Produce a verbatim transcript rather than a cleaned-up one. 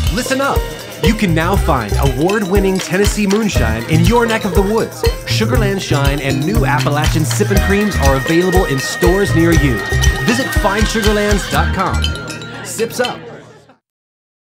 Listen up! You can now find award-winning Tennessee Moonshine in your neck of the woods. Sugarlands Shine and new Appalachian Sippin Creams are available in stores near you. Visit find sugarlands dot com. Sips up!